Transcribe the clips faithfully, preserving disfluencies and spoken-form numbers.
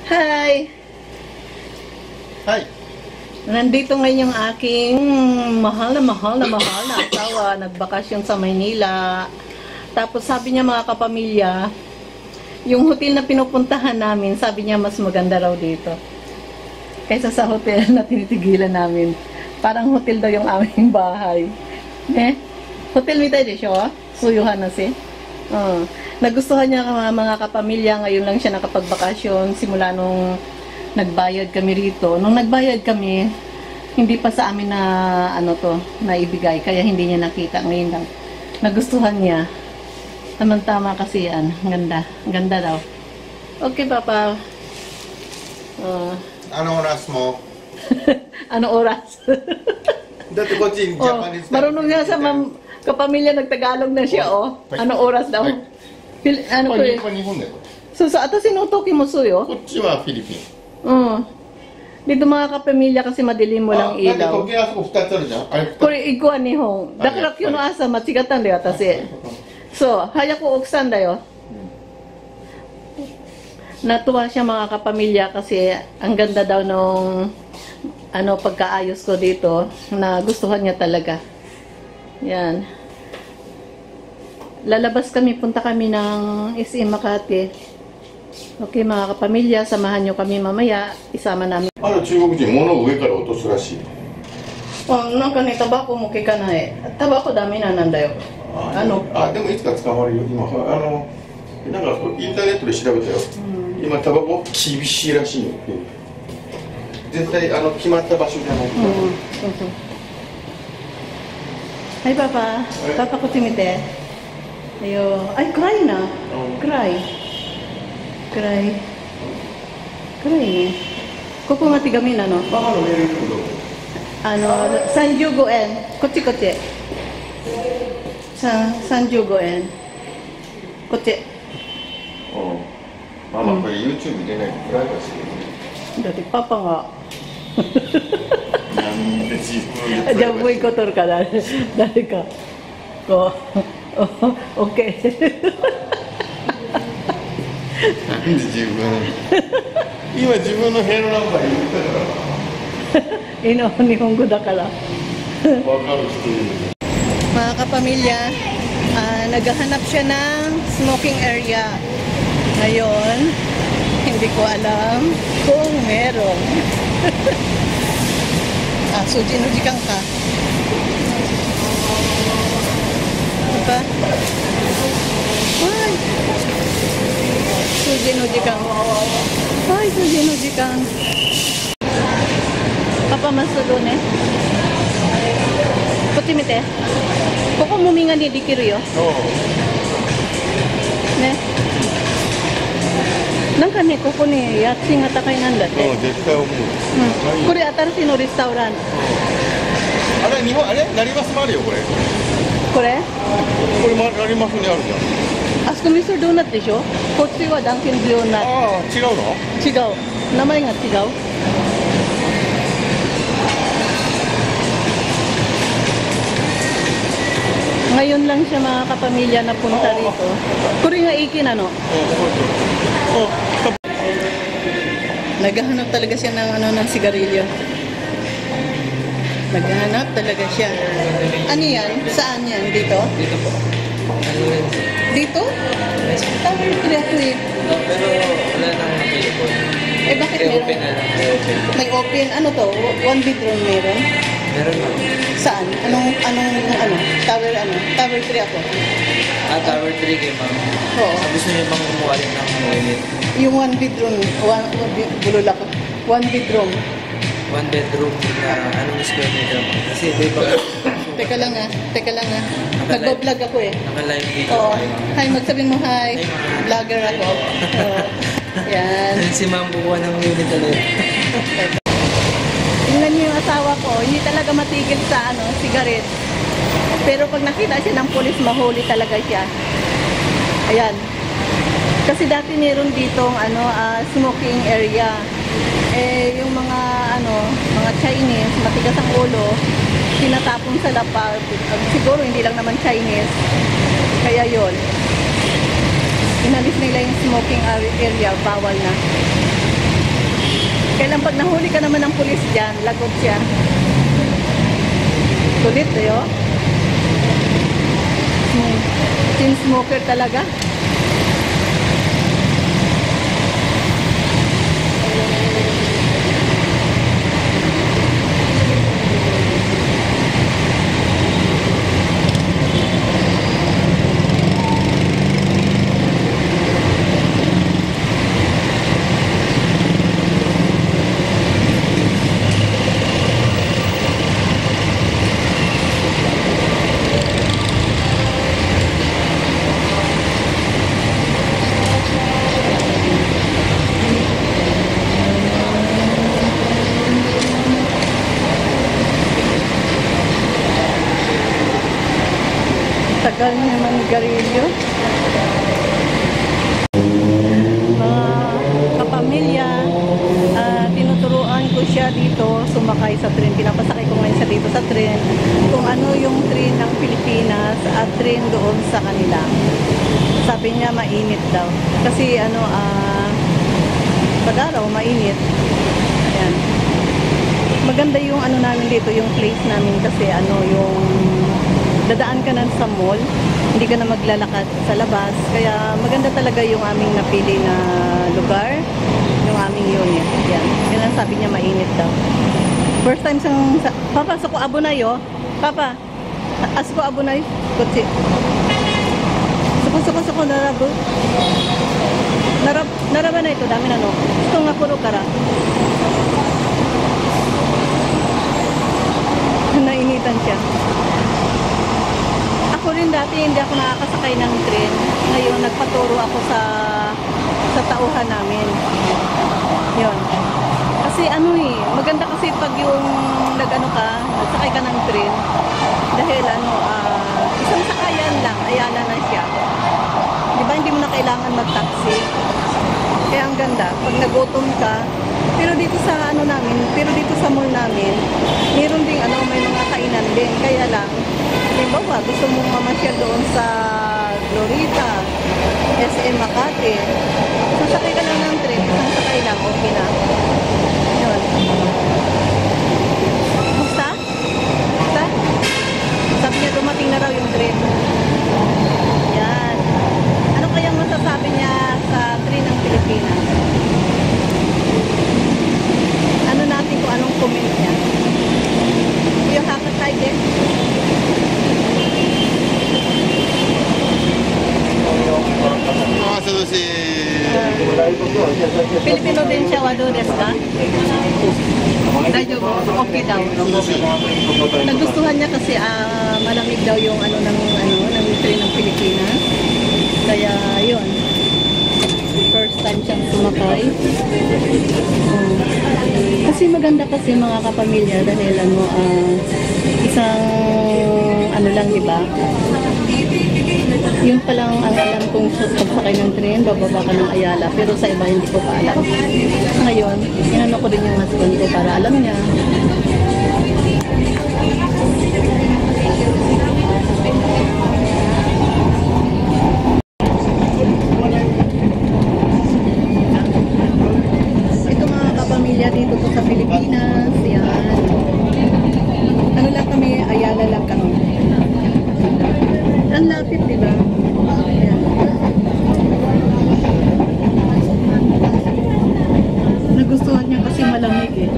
Hi! Hi! Nandito ngayon yung aking mahal na mahal na mahal na asawa. Nagbakasyon sa Maynila. Tapos sabi niya mga kapamilya, yung hotel na pinupuntahan namin, sabi niya mas maganda raw dito kaysa sa hotel na tinitigilan namin. Parang hotel daw yung aming bahay. Eh? Hotel mi tayo desho? Suyuhan na si. Uh, nagustuhan niya mga, mga kapamilya. Ngayon lang siya nakapagbakasyon simula nung nagbayad kami rito. Nung nagbayad kami, hindi pa sa amin na ano to, naibigay. Kaya hindi niya nakita. Ngayon lang nagustuhan niya. Tamang-tama kasi yan. Ganda. Ganda daw. Okay, Papa. Uh, Anong oras mo? Anong oras? Dati ko si Oh, Japanese. marunong nga sa mam kapamilya, nagtagalog na siya, oh. Anong oras daw? Pil ano ko eh? So, sa ato sinutoki mo suyo? こっちはフィリピン。 Oo. Dito mga kapamilya kasi madilim mo lang あ、だって ilaw. 時計あそこふたつあるじゃん。あれふたつ。 Kore iguan ni Hong. Dakrak yun no asa machigatan da yo atase. So, hayaku oksan da yo. Natuwa siya mga kapamilya kasi ang ganda daw nung ano pagkaayos ko dito, na gustuhan niya talaga. Yan. Lalabas kami, punta kami ng S M Makati. Okay mga kapamilya, samahan nyo kami mamaya. Isama namin. ある中国人、物を上から落とすらしい。 Oh, なんかね、タバコも効かない。タバコダメなんだよ。あの、 あ、でもいつか捕まるよ。今、あの、なんかインターネットで調べたよ。今、タバコ厳しいらしいよ。絶対あの決まった場所じゃない。うん、 そうそう。はい、パパ。パパこっち見て。Ayo. Ay, cry na. Cry. Cry. Cry ne. Koko nga tigamin ano? ママのメール来る。 Ano, Sanjugo en. Kochi kochi. Sa Sanjugo en. Kochi. ママこれ YouTube 入れないとプライバシー。 Dati papa nga. なんで自分で Diyan mo ikotor ka na. Dali ka. Ko. Okay. なんで自分今自分の部屋のナンバー言ったか Ino, Nihongo da kala. ら分かる人いる。 Mga kapamilya, uh, naghahanap siya ng smoking area. Ngayon, hindi ko alam kung meron. Ah, suji-nujikan ka. Diba? Ay! Suji-nujikan. Ay, suji-nujikan. Papa masudo ne? Kochi mite. Koko muminga ni dikiru yo. ね。なんかね、ここね、家賃が高いなんだって。 うん、絶対思う。 うん。これ新しいのレストラン。 あれ日本あれ成増もあるよこれ。 これ？ これも成増にあるじゃん。 あそこミスドーナツでしょ？こっちはダンキンドーナツ。 ああ違うの？ 違う。名前が違う。Ngayon lang siya mga kapamilya na punta rito. Kuri nga iki na no? Oh, Naghahanap talaga siya ng ano ng sigarilyo. Naghahanap talaga siya. Ano yan? Saan yan? Dito? Dito po. Dito? Tower three ako eh. Pero wala nang nakilipon. Eh bakit May meron? open na lang. May open. May open. Ano to? One bedroom meron? Meron na. Saan? Anong, anong, ano? Tower ano? Tower three ako. Ah, Tower three kay ma'am. Oo. Ah, gusto niyo bang kumuha rin ng unit? Yung one bedroom. One, one be- bulol ako. One bedroom. One bedroom na anong square meter ma'am? Kasi may bang Teka lang ah. Teka lang ah. Nagbablog ako eh. naka-live dito. Oo. Ay, ma'am. Hi, magsabihin mo hi. Hi, ma'am. Vlogger ako. Oo. Yan. Si ma'am kukuha ng unit ulit. Tingnan niyo yung asawa ko, hindi talaga matigil sa ano, sigaret. Pero pag nakita siya ng pulis, mahuli talaga siya. Ayan. Kasi dati meron ditong ano, uh, smoking area. Eh, yung mga ano, mga Chinese, matigas ang ulo, tinatapon sa lapag. Siguro hindi lang naman Chinese. Kaya yon. Inalis nila yung smoking area, bawal na. Yan, pag nahuli ka naman ng pulis dyan, lagot siya. Sulit eh, oh. Hmm. Chain smoker talaga. Tagal naman ni Garillo. Mga kapamilya, uh, tinuturuan ko siya dito sumakay sa tren. Pinapasakay ko ngayon siya dito sa tren. Kung ano yung tren ng Pilipinas at tren doon sa kanila. Sabi niya mainit daw. Kasi ano, uh, pag-araw mainit. Ayan. Maganda yung ano namin dito, yung place namin kasi ano yung dadaan ka na sa mall, hindi ka na maglalakad sa labas. Kaya maganda talaga yung aming napili na lugar, yung aming unit. Yan. Yan ang sabi niya, mainit daw. First time sang... Sa, Papa, suko abunay, oh. Papa, asko abunay. Kutsi. Suko, suko, suko, narabo. Narab, naraba na ito, dami na, no? Gusto nga puro kara. Nainitan siya. Ako rin dati hindi ako nakakasakay ng tren. Ngayon nagpaturo ako sa sa tauhan namin. Yun. Kasi ano eh, maganda kasi pag yung nagano ka, nagsakay ka ng tren. Dahil ano, uh, isang sakayan lang, ayala na siya. Di ba hindi mo na kailangan mag-taxi? Kaya ang ganda, pag nagutom ka, pero dito sa ano namin, pero dito sa mall namin, meron ding ano, may mga kainan din. Kaya lang, halimbawa, gusto mong mamasyal doon sa Glorita, S M Makati. Sasakay ka lang ng tren, isang sakay lang, okay na. Yun. Basta? Basta? Sabi niya, dumating na raw yung tren. Yan. Ano kayang masasabi niya sa tren ng Pilipinas? Ano natin kung anong comment niya? Yung hakat tayo din. Filipino din siya, wado desu ka? Dayo, okay daw. Nagustuhan niya kasi uh, malamig daw yung ano ng ano ng train ng Pilipinas. Kaya yun. First time siyang sumakay. Um, kasi maganda kasi mga kapamilya dahil ano uh, isang ano lang, di ba? Yun pa lang ang alam kong pagsakay ng tren, bababa ka ng Ayala. Pero sa iba, hindi ko pa alam. Ngayon, inano ko din yung husband ko para alam niya. Ito mga kapamilya dito to sa Pilipinas. Yan. Ano lang kami, Ayala lang kami. Ang lapit, di ba? Ayan. Nagustuhan niya kasi malamig eh.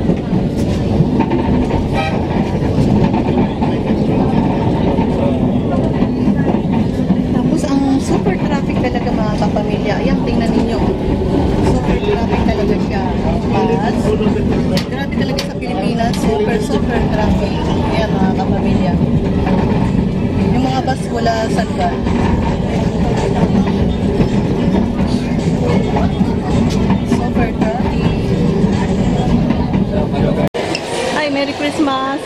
Tapos ang super traffic talaga mga kapamilya. Ayan, tingnan ninyo. Super traffic talaga siya. Bus. Grabe talaga sa Pilipinas. Super, super traffic. Ayan mga kapamilya. Yung mga bus wala sa lugar. Super traffic. Hi, Merry Christmas!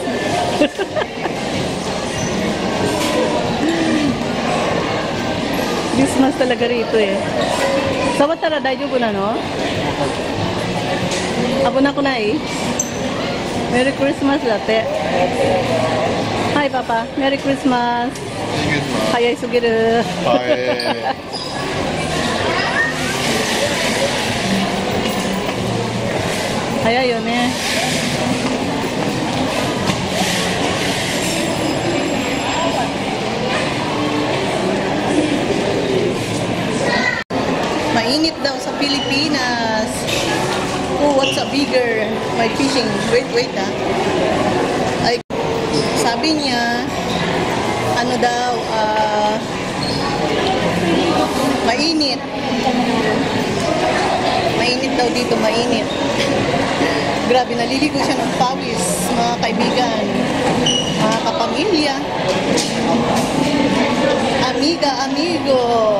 Christmas talaga rito eh. Sabat tara, dayo ko na, no? Abo na ko na eh. Merry Christmas, latte. Hi, Papa. Merry Christmas. Hayay sugiru. Hi. 早いよね。Mainit daw sa Pilipinas. Oh, what's a bigger? My fishing. Wait, wait ah. Ay, sabi niya, ano daw, ah, mainit. Mainit daw dito, mainit. Grabe, naliligo siya ng pawis, mga kaibigan, mga kapamilya. Amiga, amigo.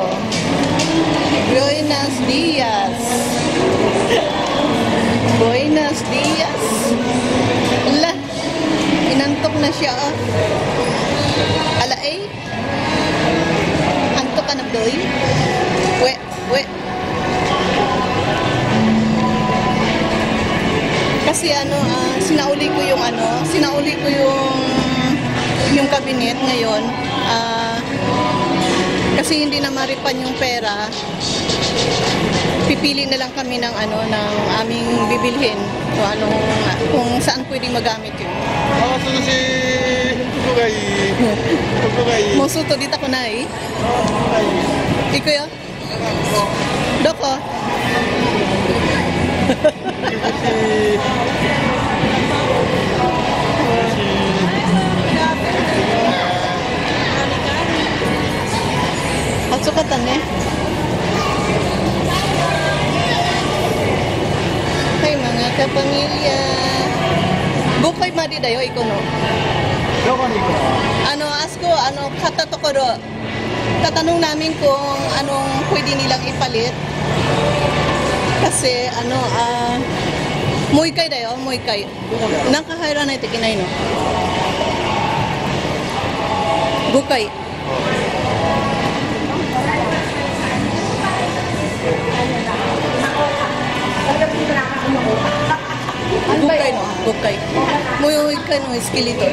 Buenos dias. Buenos dias. Ala, inantok na siya, oh. Ala, eh. Antok ka na, doy? We, we. Kasi ano, uh, sinauli ko yung ano, sinauli ko yung yung cabinet ngayon. Ah, uh, kasi hindi na maripan yung pera. Pipili na lang kami ng ano, ng aming bibilhin. Kung anong, kung saan pwedeng magamit yun. Ah, so si Kuko ga ii. Kuko ga ii. Mosuto dito ko na eh. Iko yo? Doko? Hatsukatan ne. Hay mga kapamilya. Bukoy madi dayo iko no. Doko ni iko? Ano, asko, ano, kata tokoro. Tatanong namin kung anong pwede nilang ipalit. Kasi, ano, ah, uh, muikay dayo, muikay. Nakahira na ito kinay, no? Bukay. Bukay, no? Bukay. Muikay, no? Esqueleto.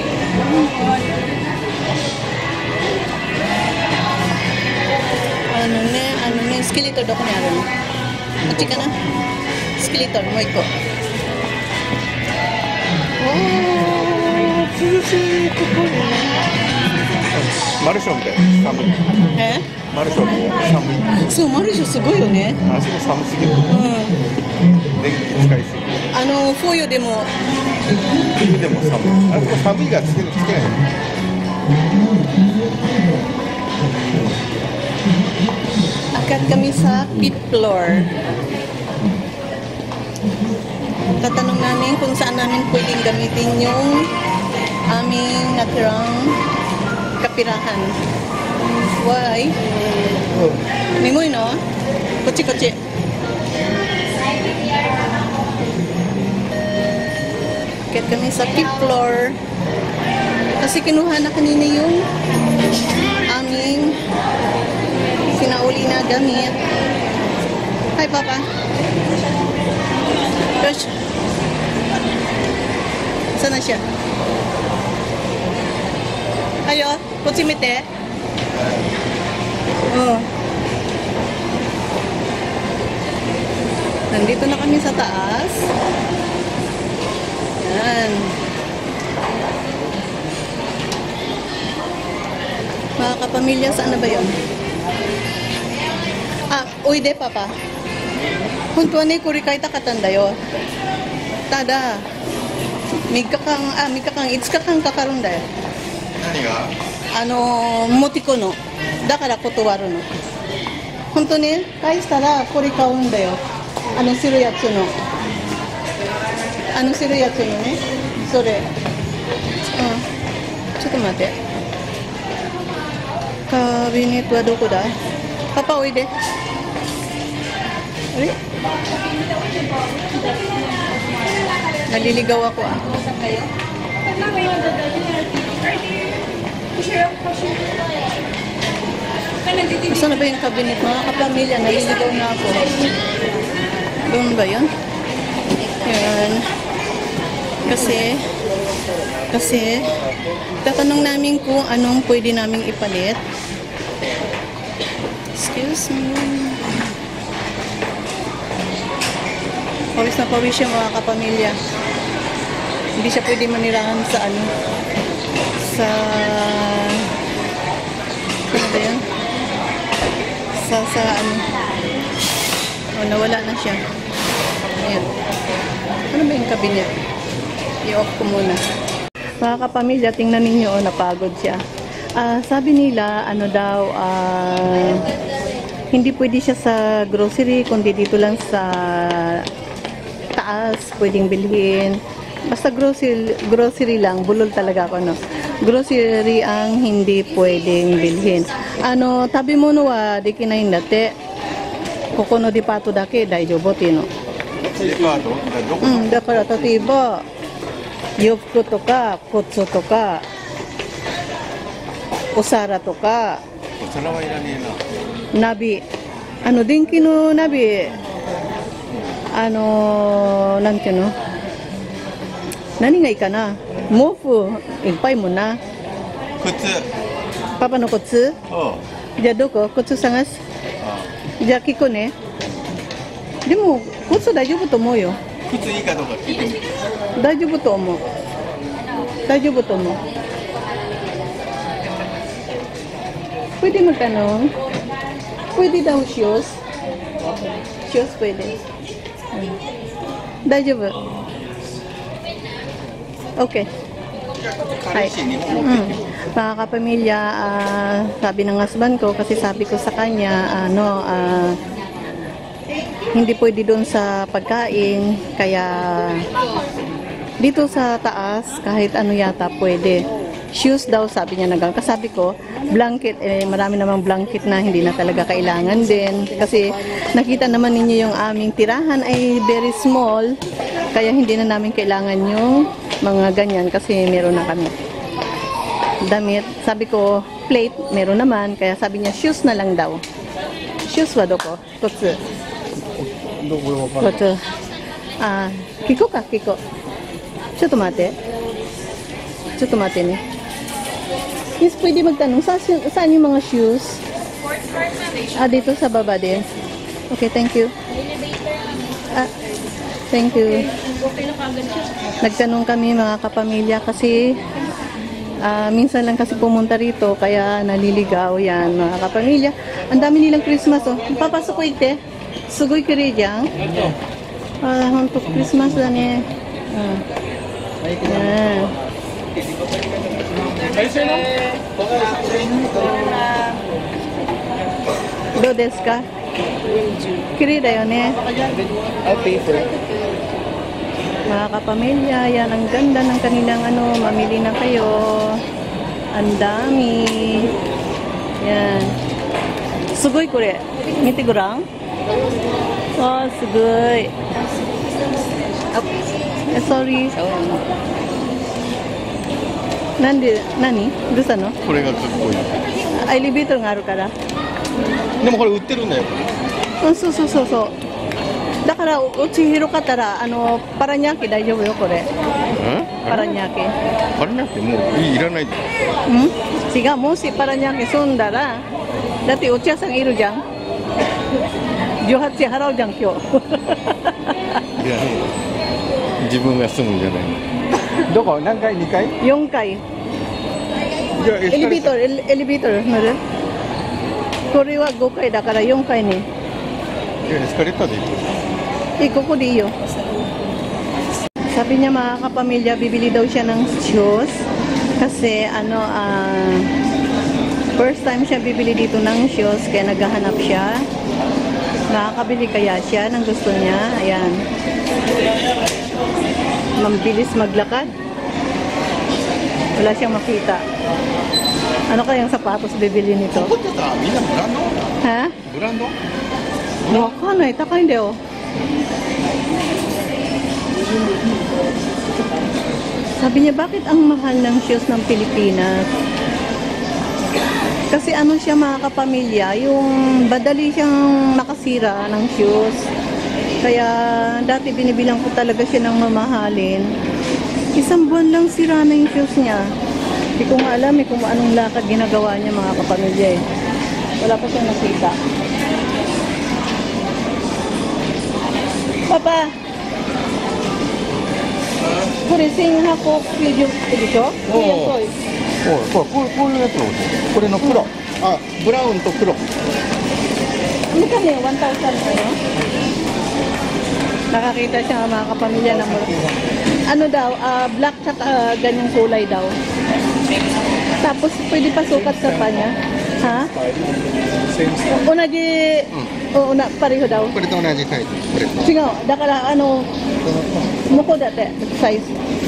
Ano ne, ano ne, esqueleto doko ne ano. Achi ka na? Esqueleto, mo iko. Oh, tsurushi kuko ni. Marushon de samu. Eh? Marushon de samu. So, marushon sugoi yo ne. Ah, so samuすぎる。電気使いすぎる。 あの、冬でも。 冬でも寒い。あ、ここ寒いがつけつけない。 Akyat kami sa fifth floor. Tatanong namin kung saan namin pwedeng gamitin yung aming natirang kapirahan. Why? Mimoy, no? Kotsi-kotsi. Akyat kami sa fifth floor. Kasi kinuha na kanina yung aming sinauli na gamit. Hi, Papa. Gosh. Saan na siya? Ayo, kutsimite. Oh. Nandito na kami sa taas. Yan. Mga kapamilya, saan na ba yun? Ah, uide, Papa. Honto ni kurikaita katanda yo. Tada. Migkakang, ah, migkakang, itskakang kakaroon da yo. Nani ga? Ano, motiko no. Dakara kotowaru no. Honto ni, kaistara kurikaun da yo. Ano siru yatsu no. Ano siru yatsu no ne? Sore. Ah. Chotto mate. Kabinet wa doko da? Papa, uide. Ari? Naliligaw ako ah. Saan na ba yung cabinet? Mga kapamilya, naliligaw na ako. Doon ba yun? Yan. Kasi, kasi, tatanong namin kung anong pwede naming ipalit. Excuse me. Pawis na pawis siya mga kapamilya. Hindi siya pwede manirahan sa ano, sa, ano ba yan? Sa, sa ano, oh, nawala na siya. Ayan. Ano ba yung cabinet? I-off ko muna. Mga kapamilya, tingnan ninyo, oh, napagod siya. Ah, sabi nila, ano daw, ah, hindi pwede siya sa grocery, kundi dito lang sa taas, pwedeng bilhin. Basta grocery, grocery lang, bulol talaga ako, no? Grocery ang hindi pwedeng bilhin. Ano, tabi mo no wa, di kinain dati. Kokono di pato dake, daijobo tino. デパートどこうん、だから例えば洋服とか骨壺とかお皿とかお皿はいらねえな。 鍋、あの電気の鍋、あのー、なんていうの、何がいいかな、毛布いっぱいもんな。 靴。 パパの靴、 おう。 じゃあどこ靴探す、 あじゃあ聞くね。でも靴大丈夫と思うよ。 靴いいかどうか聞いてみて。 大丈夫と思う。大丈夫と思う。Pwede magtanong? Pwede daw shoes? Shoes pwede. Hmm. Daijoubu. Okay. 彼氏日本持ってきて。 Mga kapamilya, ah, sabi ng husband ko, kasi sabi ko sa kanya, ano, ah, hindi pwede doon sa pagkain, kaya dito sa taas, kahit ano yata pwede. Shoes daw, sabi niya nagang. Kasabi ko, blanket, eh, marami namang blanket na hindi na talaga kailangan din. Kasi nakita naman ninyo yung aming tirahan ay very small, kaya hindi na namin kailangan yung mga ganyan kasi meron na kami. Damit, sabi ko, plate, meron naman, kaya sabi niya, shoes na lang daw. Shoes wa doko? Kotsu. どこわかんない。 Kotsu. Ah, kiko ka, kiko. ちょっと待って。ちょっと待ってね。Yes, pwede magtanong, saan, saan yung mga shoes? Ah, dito sa baba din. Okay, thank you. Ah, thank you. Nagtanong kami mga kapamilya kasi ah, minsan lang kasi pumunta rito kaya naliligaw yan mga kapamilya. Ang dami nilang Christmas oh. Papasok ko ite. Sugoi kirei dyan. Ah, honto Christmas da ne. Ah. Yan. Do desu ka? Kirei da yo ne. Mga kapamilya, yan ang ganda ng kanilang ano, mamili na kayo. Ang dami. Yan. Sugoi kore. Mite gurang? Oh, sugoi. Oh, eh, sorry. Nande, nani? Dusa no? これがかっこいい。 エレベーターがあるから。 でもこれ売ってるんだよ。 うん、そうそうそうそう。だからうち広かったらあのパラニャーケ大丈夫よこれ。パラニャーケ。 パラニャーケもういいいらない。 うん？違う、もしパラニャーケ住んだら、だってお茶屋さんいるじゃん。じゅうはちえん払うじゃん今日。 いや自分が住むんじゃない。どこ何階？にかい？ よんかい。 じゃあエエレベーターエレエレベーター乗る？これはごかいだからよんかいに。 いやエスカレーターで行く。 Eh, kuko di iyo. Sabi niya mga kapamilya, bibili daw siya ng shoes kasi ano, uh, first time siya bibili dito ng shoes kaya naghahanap siya. Nakakabili kaya siya ng gusto niya. Ayan. Mambilis maglakad. Wala siyang makita. Ano kayang sapatos bibili nito? 怒ってたみんなブランド？ Ha? ブランド？ Wakanay, takay hindi oh. Sabi niya, bakit ang mahal ng shoes ng Pilipinas? Kasi ano siya mga kapamilya, yung badali siyang makasira ng shoes. Kaya dati binibilang ko talaga siya ng mamahalin. Isang buwan lang sira na yung shoes niya. Hindi ko nga alam eh kung anong lakad ginagawa niya mga kapamilya eh. Wala pa siyang nakita. Papa, れ千八百九十でしょ？ おう安い。 おいこうこういうやつのこれの黒、あブラウンと黒 Ano ka niya? one thousand ka, no? Nakakita siya ng mga kapamilya ng ano daw, ah, black tsaka ah, ganyang kulay daw. Tapos pwede pa sukat sa panya. Ha? Una di, o una pareho daw. これと同じサイズこれ Sige, dakala ano, muko dati, size.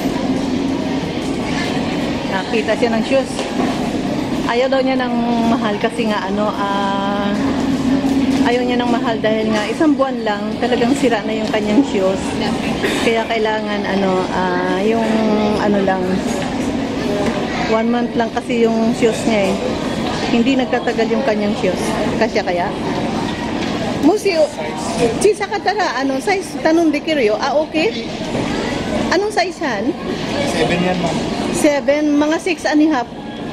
Nakita siya ng shoes. Ayaw daw niya ng mahal kasi nga ano, ah, ayaw niya ng mahal dahil nga isang buwan lang talagang sira na yung kanyang shoes. Kaya kailangan ano, ah, yung ano lang, one month lang kasi yung shoes niya eh. Hindi nagtatagal yung kanyang shoes. Kasya kaya? Musi, sisa ka tara, ano, size, tanong di kiryo, ah, okay? Anong size yan? seven yan ma'am Seven, mga six and a half.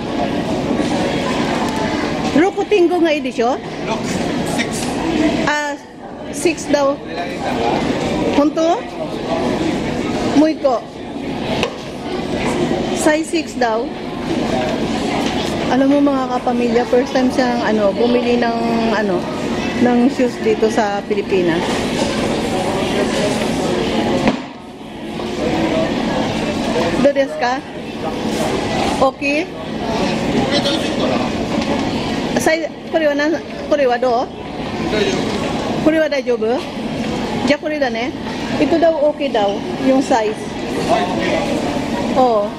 Rokutingo nga edisyo? look six Ah, six daw. Honto? Muy ko. Size six daw. Alam mo mga kapamilya, first time siyang ano, bumili ng ano, ng shoes dito sa Pilipinas. Do desu ka? Okay? これ大丈夫かな Size, これはな、これはどう？ 大丈これは大丈夫？じゃあこれだね。Ito daw okay daw, yung size. Oo.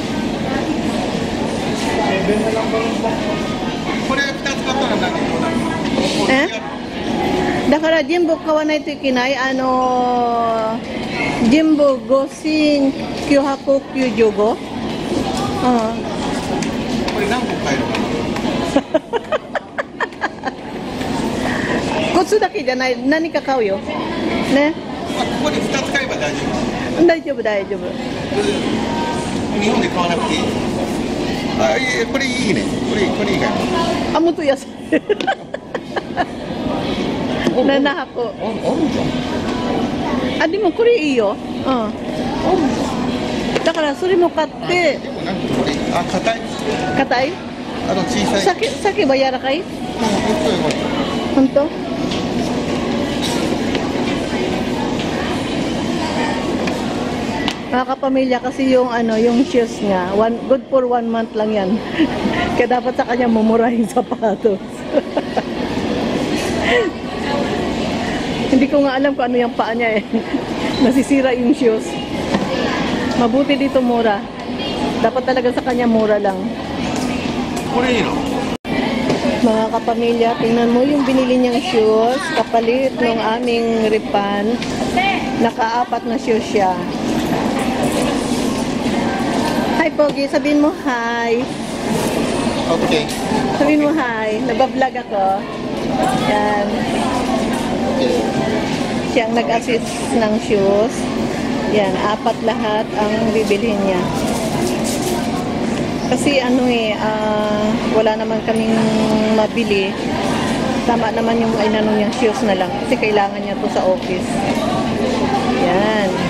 夫これふたつ買ったら何え？だから全部買わないといけない。あのー、全部ごせんきゅうひゃくきゅうじゅうご。うん。 これ何個買えるかな靴だけじゃない、何か買うよ。ね。 あここでふたつ買えば大丈夫大丈夫、大丈夫。 日本で買わなくていいあいいこれいいねこれいいこれいいかあ、もっと安い。ななはこ。 ああるじゃんあ、でもこれいいよ。うん。だからそれも買ってでもなんかこれあ硬い硬い？ あの小さい酒酒は柔らかい？ うんこっちはよかった本当？Mga kapamilya kasi yung ano, yung shoes niya, one, good for one month lang yan. Kaya dapat sa kanya mumurahin sapatos. Hindi ko nga alam kung ano yung paa niya eh. Nasisira yung shoes. Mabuti dito mura. Dapat talaga sa kanya mura lang. これいいの Mga kapamilya, tingnan mo yung binili niyang shoes, kapalit ng aming ripan. Nakaapat na shoes siya. Hi Pogi, sabihin mo hi. Okay Sabihin mo hi. Nagbablog ako. Yan. Siya ang nag-assist ng shoes. Yan, apat lahat ang bibilhin niya. Kasi ano eh, uh, wala naman kaming mabili. Tama naman yung inano niyang shoes na lang. Kasi kailangan niya to sa office. Yan.